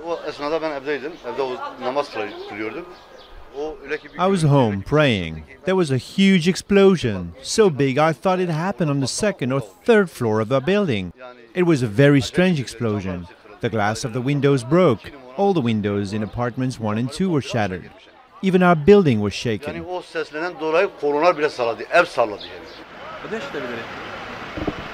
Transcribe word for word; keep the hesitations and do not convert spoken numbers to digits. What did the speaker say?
I was home praying. There was a huge explosion, so big I thought it happened on the second or third floor of our building. It was a very strange explosion. The glass of the windows broke. All the windows in apartments one and two were shattered. Even our building was shaken.